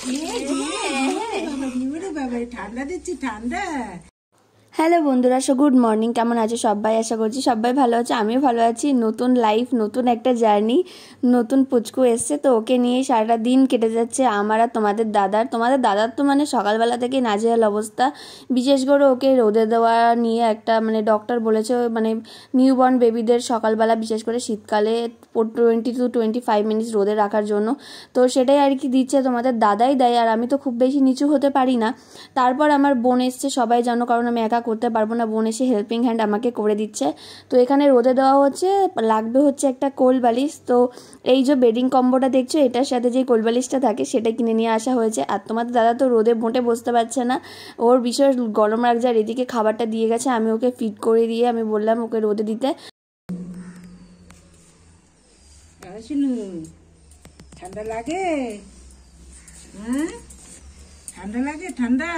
ঠান্ডা দিচ্ছি ঠান্ডা। হ্যালো বন্ধুরা, গুড মর্নিং। কেমন আছো সবাই? আশা করছি সবাই ভালো আছে, আমিও ভালো আছি। নতুন লাইফ, নতুন একটা জার্নি, নতুন পুচকু এসছে, তো ওকে নিয়েই সারাটা দিন কেটে যাচ্ছে আমার আর তোমাদের দাদার তো মানে সকালবেলা থেকে নাজেহাল অবস্থা। বিশেষ করে ওকে রোদে দেওয়া নিয়ে একটা মানে ডক্টর বলেছে মানে নিউবর্ন বেবিদের সকালবেলা বিশেষ করে শীতকালে 20 to 25 মিনিটস রোদে রাখার জন্য। তো সেটাই আর কি দিচ্ছে, তোমাদের দাদাই দেয়। আর আমি তো খুব বেশি নিচু হতে পারি না। তারপর আমার বোন এসছে, সবাই জানো, কারণ আমি একা করতে পারবো না। বোন এসে হেল্পিং হ্যান্ড আমাকে করে দিচ্ছে। তো এখানে রোদে দেওয়া হচ্ছে, লাগবে হচ্ছে একটা কোল বালিশ। তো এই যে বেডিং কম্বোটা দেখছো, এটার সাথে যে কোল বালিশটা থাকে সেটা কিনে নিয়ে আসা হয়েছে। আর তোমাদের দাদা তো রোদে মোটে বসতে পারছে না, ওর বিশেষ গরম লাগছে। আর এদিকে খাবারটা দিয়ে গেছে, আমি ওকে ফিট করে দিয়ে আমি বললাম ওকে রোদে দিতে। ঠান্ডা লাগে? হ্যাঁ, ঠান্ডা লাগে? ঠান্ডা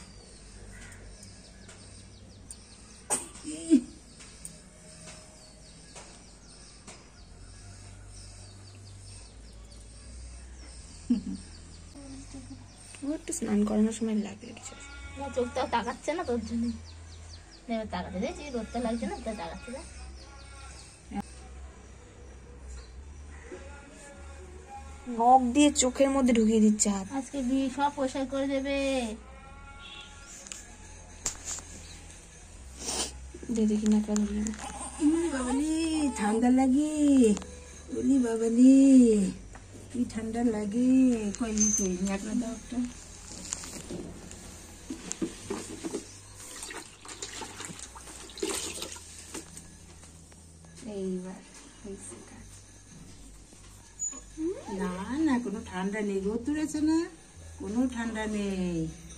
একটু স্নান করানোর সময় লাগে কিছু, চোখটাও তাকাচ্ছে না তোর জন্য। তাকাতে দেখছি রোদটা লাগছে না, তাকাচ্ছে না। নখ দিয়ে চোখের মধ্যে ঢুকিয়ে দিচ্ছে হাত। আজকে সব পরিষ্কার করে দেবে। দেখি না কেন বাবালি ঠান্ডা লাগে, বলি বাবালি কি ঠান্ডা লাগে। কই কই একটা দাও একটা। এইবার না না, কোনো ঠান্ডা নেই, রোদ তুলেছে না, কোনো ঠান্ডা নেই।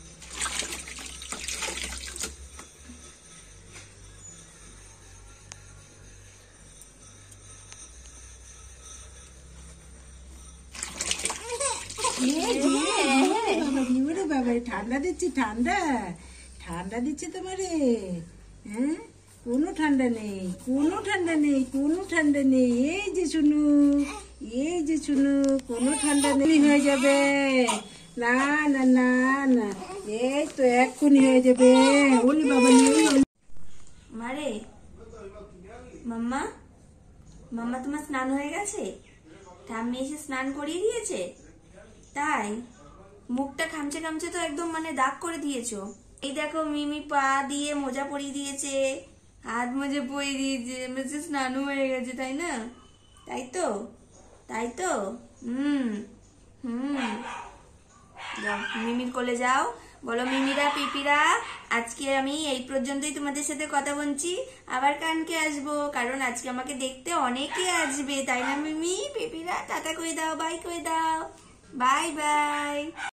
বাবা ঠান্ডা দিচ্ছি ঠান্ডা, ঠান্ডা দিচ্ছি তোমারে। হ্যাঁ, কোনো ঠান্ডা নেই, কোনো ঠান্ডা নেই, কোনো ঠান্ডা নেই। এই যে শুনু, এই যে শুনু, কোনো ঠান্ডা নেই, হয়ে যাবে। না না না না, এই তো এক্ষুনি হয়ে যাবে। ওলি বাবা মারে মাম্মা, মাম্মা তোমার স্নান হয়ে গেছে? ঠাম্মি এসে স্নান করিয়ে দিয়েছে? তাই মুখটা খামচে খামচে তো একদম মানে দাগ করে দিয়েছো। এই দেখো মিমি পা দিয়ে মোজা পরিয়ে দিয়েছে, হাত মোজা পরিয়ে দিয়েছে, মেসে স্নানও হয়ে গেছে, তাই না? তাই তো, তাই তো। হুম হুম, যাও মিমির কোলে যাও, বলো মিমিরা পিপিরা আজকে আমি এই পর্যন্তই তোমাদের সাথে কথা বলছি, আবার কানকে আসবো, কারণ আজকে আমাকে দেখতে অনেকে আসবে, তাই না মিমি? পিপিরা টাটা করে দাও, বাই করে দাও, বাই বাই।